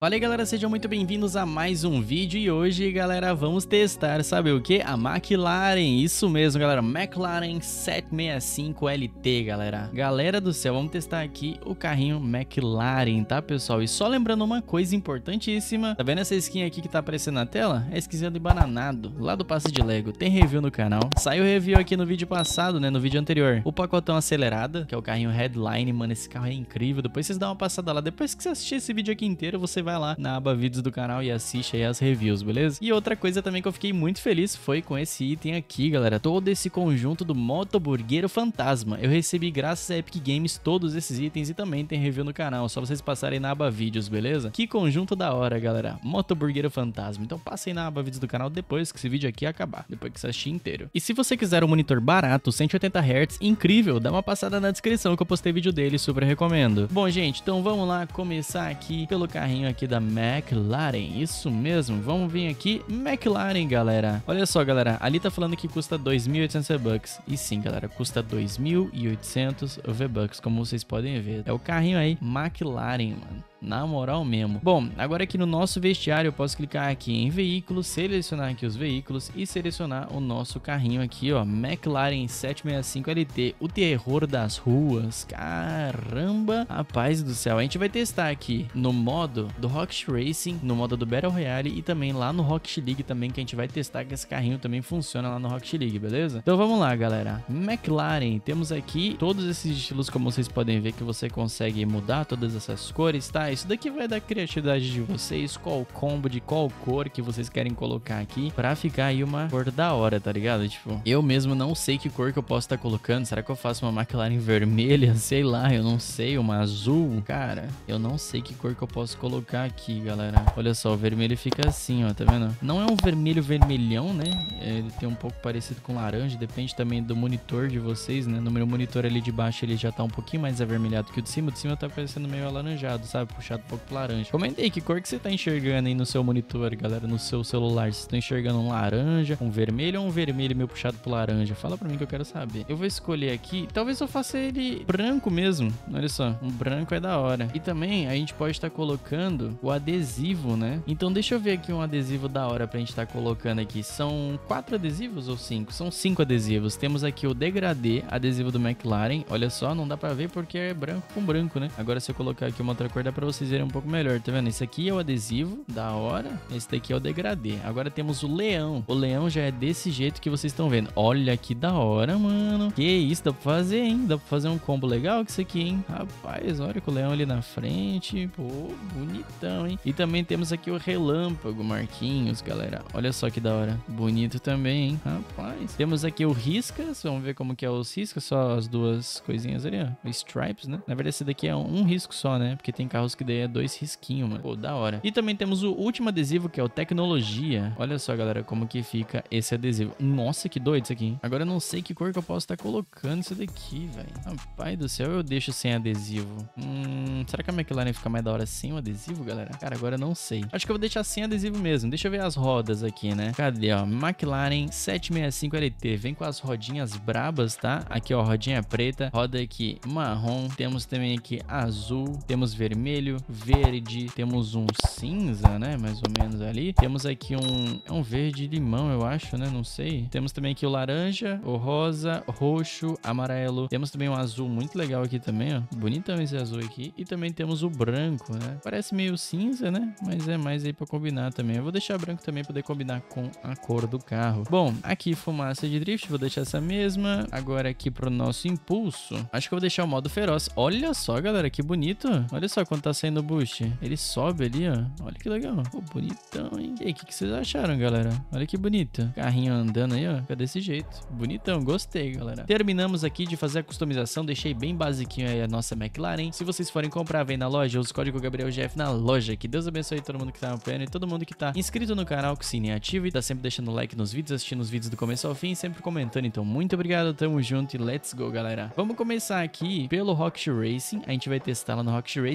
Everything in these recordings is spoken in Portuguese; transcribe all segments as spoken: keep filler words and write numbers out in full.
Fala aí galera, sejam muito bem-vindos a mais um vídeo e hoje galera vamos testar, sabe o que? A McLaren, isso mesmo galera, McLaren sete seis cinco L T galera. Galera do céu, vamos testar aqui o carrinho McLaren, tá pessoal? E só lembrando uma coisa importantíssima, tá vendo essa skin aqui que tá aparecendo na tela? É a skinzinha do Bananado, lá do Passe de Lego, tem review no canal. Saiu review aqui no vídeo passado, né, no vídeo anterior. O pacotão acelerada, que é o carrinho Headline, mano, esse carro é incrível. Depois vocês dão uma passada lá, depois que você assistir esse vídeo aqui inteiro, você vai lá na aba vídeos do canal e assiste aí as reviews, beleza? E outra coisa também que eu fiquei muito feliz foi com esse item aqui, galera. Todo esse conjunto do Motoburgueiro Fantasma. Eu recebi graças a Epic Games todos esses itens e também tem review no canal. Só vocês passarem na aba vídeos, beleza? Que conjunto da hora, galera. Motoburgueiro Fantasma. Então passem na aba vídeos do canal depois que esse vídeo aqui acabar. Depois que você assistir inteiro. E se você quiser um monitor barato, cento e oitenta hertz, incrível, dá uma passada na descrição que eu postei vídeo dele, super recomendo. Bom, gente, então vamos lá começar aqui pelo carrinho aqui da McLaren, isso mesmo, vamos vir aqui, McLaren, galera. Olha só, galera, ali tá falando que custa dois mil e oitocentos V-Bucks, e sim, galera, custa dois mil e oitocentos V-Bucks, como vocês podem ver. É o carrinho aí, McLaren, mano. Na moral mesmo. Bom, agora aqui no nosso vestiário eu posso clicar aqui em veículos, selecionar aqui os veículos e selecionar o nosso carrinho aqui, ó, McLaren sete seis cinco L T, o terror das ruas. Caramba, rapaz do céu. A gente vai testar aqui no modo do Rocket Racing, no modo do Battle Royale e também lá no Rocket League também, que a gente vai testar que esse carrinho também funciona lá no Rocket League, beleza? Então vamos lá, galera. McLaren, temos aqui todos esses estilos, como vocês podem ver, que você consegue mudar todas essas cores, tá? Isso daqui vai dar criatividade de vocês, qual combo de qual cor que vocês querem colocar aqui pra ficar aí uma cor da hora, tá ligado? Tipo, eu mesmo não sei que cor que eu posso estar colocando. Será que eu faço uma McLaren vermelha? Sei lá, eu não sei, uma azul. Cara, eu não sei que cor que eu posso colocar aqui, galera. Olha só, o vermelho fica assim, ó, tá vendo? Não é um vermelho vermelhão, né? Ele tem um pouco parecido com laranja, depende também do monitor de vocês, né? No meu monitor ali de baixo ele já tá um pouquinho mais avermelhado que o de cima. O de cima tá parecendo meio alaranjado, sabe? Puxado um pouco pro laranja. Comenta aí que cor que você tá enxergando aí no seu monitor, galera, no seu celular. Vocês estão enxergando um laranja, um vermelho ou um vermelho meio puxado pro laranja? Fala pra mim que eu quero saber. Eu vou escolher aqui, talvez eu faça ele branco mesmo. Olha só, um branco é da hora. E também a gente pode estar colocando o adesivo, né? Então deixa eu ver aqui um adesivo da hora pra gente estar colocando aqui. São quatro adesivos ou cinco? São cinco adesivos. Temos aqui o degradê, adesivo do McLaren. Olha só, não dá pra ver porque é branco com branco, né? Agora se eu colocar aqui uma outra cor dá pra vocês verem um pouco melhor, tá vendo? Esse aqui é o adesivo, da hora. Esse daqui é o degradê. Agora temos o leão. O leão já é desse jeito que vocês estão vendo. Olha que da hora, mano. Que isso, dá pra fazer, hein? Dá pra fazer um combo legal com isso aqui, hein? Rapaz, olha com o leão ali na frente. Pô, bonitão, hein? E também temos aqui o relâmpago, Marquinhos, galera. Olha só que da hora. Bonito também, hein? Rapaz. Temos aqui o riscas. Vamos ver como que é os riscas. Só as duas coisinhas ali, ó. O stripes, né? Na verdade, esse daqui é um risco só, né? Porque tem carros que daí é dois risquinhos, mano. Pô, da hora. E também temos o último adesivo, que é o Tecnologia. Olha só, galera, como que fica esse adesivo. Nossa, que doido isso aqui, hein? Agora eu não sei que cor que eu posso estar colocando isso daqui, velho. Rapaz do céu, eu deixo sem adesivo. Hum, será que a McLaren fica mais da hora sem o adesivo, galera? Cara, agora eu não sei. Acho que eu vou deixar sem adesivo mesmo. Deixa eu ver as rodas aqui, né? Cadê, ó? McLaren sete seis cinco L T. Vem com as rodinhas brabas, tá? Aqui, ó, rodinha preta. Roda aqui marrom. Temos também aqui azul. Temos vermelho, verde. Temos um cinza, né? Mais ou menos ali. Temos aqui um... É um verde limão, eu acho, né? Não sei. Temos também aqui o laranja, o rosa, roxo, amarelo. Temos também um azul muito legal aqui também, ó. Bonitão esse azul aqui. E também temos o branco, né? Parece meio cinza, né? Mas é mais aí pra combinar também. Eu vou deixar branco também pra poder combinar com a cor do carro. Bom, aqui fumaça de drift. Vou deixar essa mesma. Agora aqui pro nosso impulso. Acho que eu vou deixar o modo feroz. Olha só, galera, que bonito. Olha só quando tá saindo o boost. Ele sobe ali, ó. Olha que legal. Pô, bonitão, hein? E aí, o que, que vocês acharam, galera? Olha que bonito. Carrinho andando aí, ó. Fica desse jeito. Bonitão. Gostei, galera. Terminamos aqui de fazer a customização. Deixei bem basiquinho aí a nossa McLaren. Se vocês forem comprar, vem na loja. Usa o código Gabriel G F na loja. Que Deus abençoe todo mundo que tá acompanhando e todo mundo que tá inscrito no canal, com o sininho ativo e tá sempre deixando like nos vídeos, assistindo os vídeos do começo ao fim e sempre comentando. Então, muito obrigado. Tamo junto e let's go, galera. Vamos começar aqui pelo Rocket Racing. A gente vai testar lá no Rocket Racing. Depois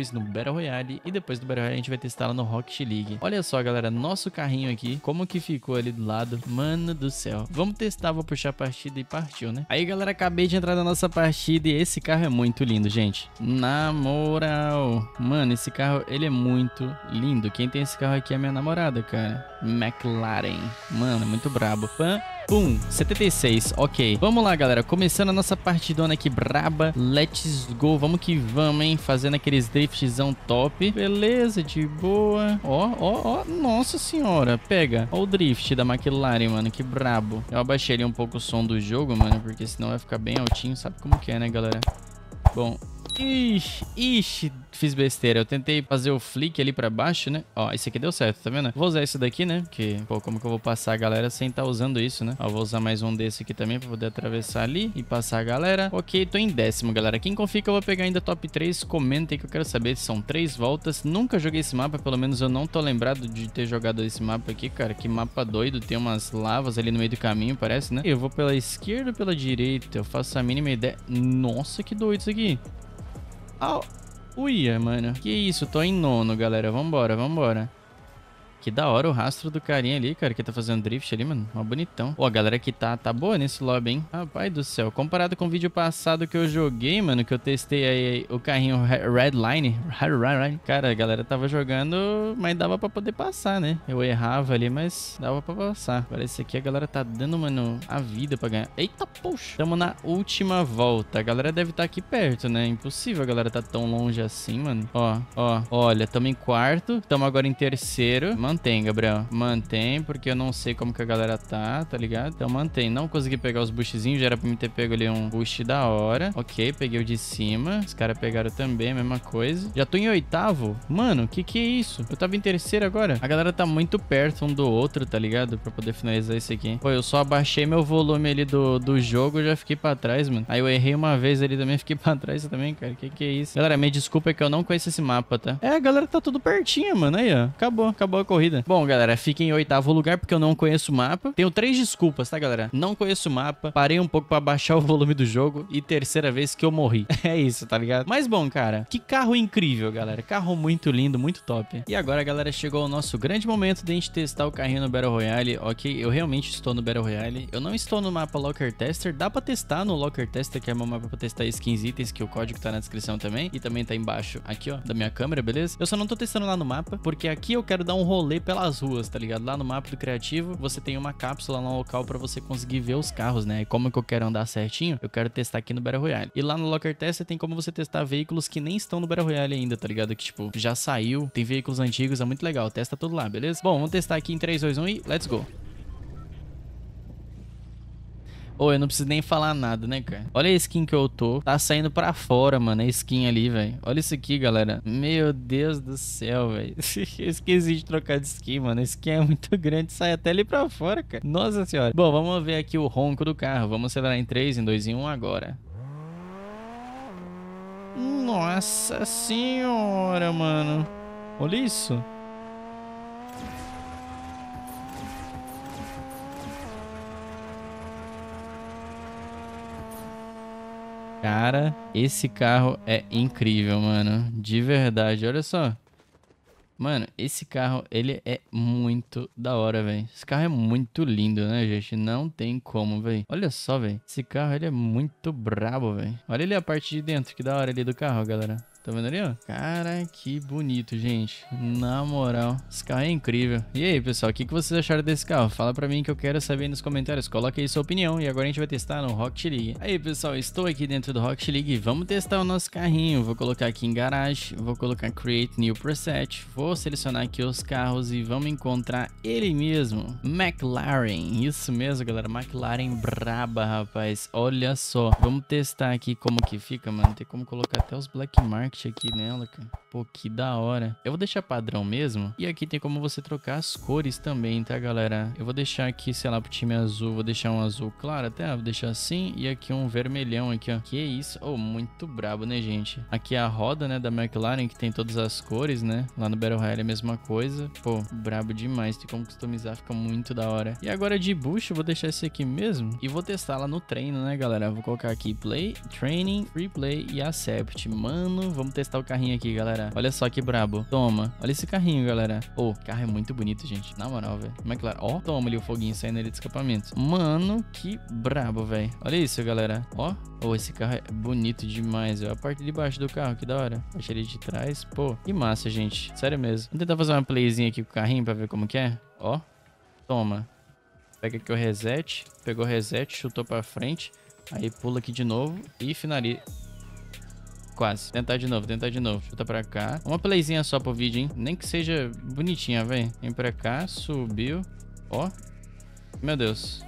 depois no Battle Royale e depois do Battle Royale a gente vai testar ela no Rocket League. Olha só, galera, nosso carrinho aqui, como que ficou ali do lado. Mano do céu. Vamos testar, vou puxar a partida e partiu, né? Aí, galera, acabei de entrar na nossa partida e esse carro é muito lindo, gente. Na moral. Mano, esse carro, ele é muito lindo. Quem tem esse carro aqui é minha namorada, cara. McLaren. Mano, é muito brabo. Pam. Pum, setenta e seis, ok. Vamos lá, galera, começando a nossa partidona aqui braba. Let's go, vamos que vamos, hein. Fazendo aqueles driftzão top. Beleza, de boa. Ó, ó, ó, nossa senhora. Pega, ó o drift da McLaren, mano, que brabo. Eu abaixei ali um pouco o som do jogo, mano, porque senão vai ficar bem altinho. Sabe como que é, né, galera? Bom, ixi, ixi, fiz besteira. Eu tentei fazer o flick ali pra baixo, né? Ó, esse aqui deu certo, tá vendo? Vou usar esse daqui, né? Porque, pô, como que eu vou passar a galera sem estar tá usando isso, né? Ó, vou usar mais um desse aqui também pra poder atravessar ali e passar a galera. Ok, tô em décimo, galera. Quem confia que eu vou pegar ainda top três, comenta aí que eu quero saber se são três voltas. Nunca joguei esse mapa, pelo menos eu não tô lembrado de ter jogado esse mapa aqui, cara. Que mapa doido, tem umas lavas ali no meio do caminho, parece, né? Eu vou pela esquerda ou pela direita? Eu faço a mínima ideia. Nossa, que doido isso aqui. Ah, uia, mano. Que isso, tô em nono, galera. Vambora, vambora. Que da hora o rastro do carinha ali, cara, que tá fazendo drift ali, mano. Ó, bonitão. Pô, a galera que tá, tá boa nesse lobby, hein? Rapaz do céu. Comparado com o vídeo passado que eu joguei, mano, que eu testei aí o carrinho Redline. Cara, a galera tava jogando, mas dava pra poder passar, né? Eu errava ali, mas dava pra passar. Agora esse aqui a galera tá dando, mano, a vida pra ganhar. Eita, poxa. Tamo na última volta. A galera deve estar tá aqui perto, né? Impossível a galera tá tão longe assim, mano. Ó, ó. Olha, tamo em quarto. Tamo agora em terceiro. Mano, mantém, Gabriel. Mantém, porque eu não sei como que a galera tá, tá ligado? Então mantém. Não consegui pegar os boostzinhos, já era pra mim ter pego ali um boost da hora. Ok, peguei o de cima. Os caras pegaram também, a mesma coisa. Já tô em oitavo. Mano, que que é isso? Eu tava em terceiro agora. A galera tá muito perto um do outro, tá ligado? Pra poder finalizar esse aqui. Pô, eu só abaixei meu volume ali do, do jogo e já fiquei pra trás, mano. Aí eu errei uma vez ali também, fiquei pra trás também, cara. Que que é isso? Galera, me desculpa, é que eu não conheço esse mapa, tá? É, a galera tá tudo pertinho, mano. Aí, ó. Acabou, acabou a corrida. Bom, galera, fiquei em oitavo lugar porque eu não conheço o mapa. Tenho três desculpas, tá, galera? Não conheço o mapa, parei um pouco pra baixar o volume do jogo e terceira vez que eu morri. É isso, tá ligado? Mas bom, cara, que carro incrível, galera. Carro muito lindo, muito top. E agora, galera, chegou o nosso grande momento de a gente testar o carrinho no Battle Royale. Ok, eu realmente estou no Battle Royale. Eu não estou no mapa Locker Tester. Dá pra testar no Locker Tester, que é meu mapa pra testar skins, itens, que o código tá na descrição também. E também tá embaixo aqui, ó, da minha câmera, beleza? Eu só não tô testando lá no mapa, porque aqui eu quero dar um rolê pelas ruas, tá ligado? Lá no mapa do criativo, você tem uma cápsula lá no local pra você conseguir ver os carros, né? E como que eu quero andar certinho, eu quero testar aqui no Battle Royale. E lá no Locker Tester tem como você testar veículos que nem estão no Battle Royale ainda, tá ligado? Que, tipo, já saiu, tem veículos antigos, é muito legal. Testa tudo lá, beleza? Bom, vamos testar aqui em três, dois, um e let's go. Ô, oh, eu não preciso nem falar nada, né, cara? Olha a skin que eu tô. Tá saindo pra fora, mano, a skin ali, velho. Olha isso aqui, galera. Meu Deus do céu, velho. Eu esqueci de trocar de skin, mano. A skin é muito grande, sai até ali pra fora, cara. Nossa senhora. Bom, vamos ver aqui o ronco do carro. Vamos acelerar em três, em dois, em um agora. Nossa senhora, mano. Olha isso. Cara, esse carro é incrível, mano. De verdade, olha só. Mano, esse carro, ele é muito da hora, velho. Esse carro é muito lindo, né, gente? Não tem como, velho. Olha só, velho. Esse carro, ele é muito brabo, velho. Olha ali a parte de dentro, que da hora ali do carro, galera. Tá vendo ali, ó? Cara, que bonito, gente. Na moral, esse carro é incrível. E aí, pessoal, o que, que vocês acharam desse carro? Fala pra mim que eu quero saber nos comentários. Coloque aí sua opinião. E agora a gente vai testar no Rocket League. Aí, pessoal, estou aqui dentro do Rocket League. Vamos testar o nosso carrinho. Vou colocar aqui em Garage. Vou colocar Create New Preset. Vou selecionar aqui os carros e vamos encontrar ele mesmo. McLaren. Isso mesmo, galera. McLaren braba, rapaz. Olha só. Vamos testar aqui como que fica, mano. Tem como colocar até os Black Market aqui nela, cara. Pô, que da hora. Eu vou deixar padrão mesmo. E aqui tem como você trocar as cores também, tá, galera? Eu vou deixar aqui, sei lá, pro time azul. Vou deixar um azul claro até. Vou deixar assim. E aqui um vermelhão aqui, ó. Que isso? Oh, muito brabo, né, gente? Aqui é a roda, né, da McLaren, que tem todas as cores, né? Lá no Battle Royale é a mesma coisa. Pô, brabo demais. Tem como customizar, fica muito da hora. E agora de boost, eu vou deixar esse aqui mesmo. E vou testar lá no treino, né, galera? Eu vou colocar aqui Play, Training, Free Play e Accept. Mano, vamos testar o carrinho aqui, galera. galera. Olha só que brabo. Toma. Olha esse carrinho, galera. Ô, oh, carro é muito bonito, gente. Na moral, velho. McLaren. Ó, toma ali o foguinho saindo ali do escapamento. Mano, que brabo, velho. Olha isso, galera. Ó. Oh, esse carro é bonito demais, velho. A parte de baixo do carro, que da hora. Achei ele de trás. Pô, que massa, gente. Sério mesmo. Vamos tentar fazer uma playzinha aqui com o carrinho pra ver como que é. Ó. Toma. Pega aqui o reset. Pegou o reset, chutou pra frente. Aí pula aqui de novo e finaliza. Quase. Tentar de novo, tentar de novo. Chuta pra cá. Uma playzinha só pro vídeo, hein? Nem que seja bonitinha, velho. Vem pra cá, subiu. Ó. Meu Deus.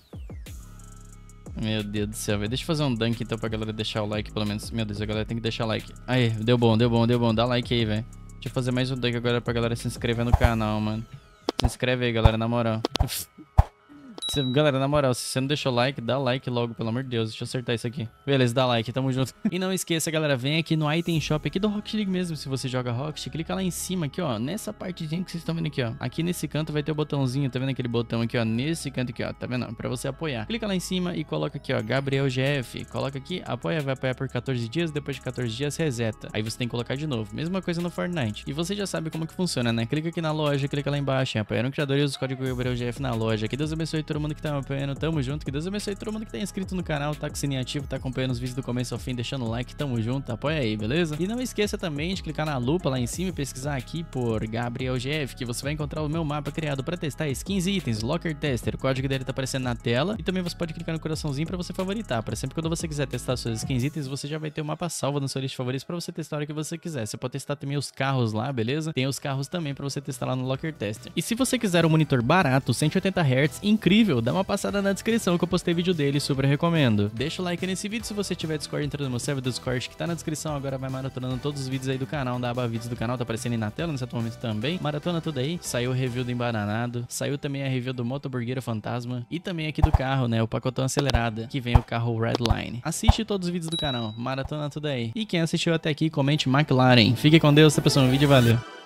Meu Deus do céu, velho. Deixa eu fazer um dunk então pra galera deixar o like, pelo menos. Meu Deus, a galera tem que deixar o like. Aí, deu bom, deu bom, deu bom. Dá like aí, velho. Deixa eu fazer mais um dunk agora pra galera se inscrever no canal, mano. Se inscreve aí, galera, na moral. Se, galera, na moral, se você não deixou like, dá like logo, pelo amor de Deus. Deixa eu acertar isso aqui. Beleza, dá like, tamo junto. E não esqueça, galera, vem aqui no Item Shop aqui do Rocket League mesmo. Se você joga Rocket, clica lá em cima aqui, ó. Nessa partezinha que vocês estão vendo aqui, ó. Aqui nesse canto vai ter o botãozinho, tá vendo aquele botão aqui, ó. Nesse canto aqui, ó. Tá vendo? Pra você apoiar. Clica lá em cima e coloca aqui, ó. Gabriel G F. Coloca aqui, apoia, vai apoiar por quatorze dias. Depois de quatorze dias, reseta. Aí você tem que colocar de novo. Mesma coisa no Fortnite. E você já sabe como que funciona, né? Clica aqui na loja, clica lá embaixo, apoiar no criador e usa o código Gabriel G F na loja. Que Deus abençoe todo mundo que tá me apoiando. Tamo junto, que Deus abençoe todo mundo que tá inscrito no canal, tá com o sininho ativo, tá acompanhando os vídeos do começo ao fim, deixando o like, tamo junto, apoia aí, beleza? E não esqueça também de clicar na lupa lá em cima e pesquisar aqui por Gabriel G F, que você vai encontrar o meu mapa criado pra testar skins e itens, Locker Tester, o código dele tá aparecendo na tela, e também você pode clicar no coraçãozinho pra você favoritar, pra sempre quando você quiser testar suas skins e itens, você já vai ter o mapa salvo na sua lista de favoritos pra você testar a hora que você quiser. Você pode testar também os carros lá, beleza? Tem os carros também pra você testar lá no Locker Tester. E se você quiser um monitor barato, cento e oitenta hertz, incrível, dá uma passada na descrição que eu postei vídeo dele, super recomendo. Deixa o like nesse vídeo, se você tiver Discord, entra no meu server do Discord que tá na descrição, agora vai maratonando todos os vídeos aí do canal, da aba vídeos do canal, tá aparecendo aí na tela nesse atual momento também. Maratona tudo aí, saiu o review do Embananado, saiu também a review do Motoburgueira Fantasma e também aqui do carro, né, o pacotão acelerada, que vem o carro Redline. Assiste todos os vídeos do canal, maratona tudo aí. E quem assistiu até aqui, comente McLaren. Fique com Deus, até o próximo vídeo, valeu!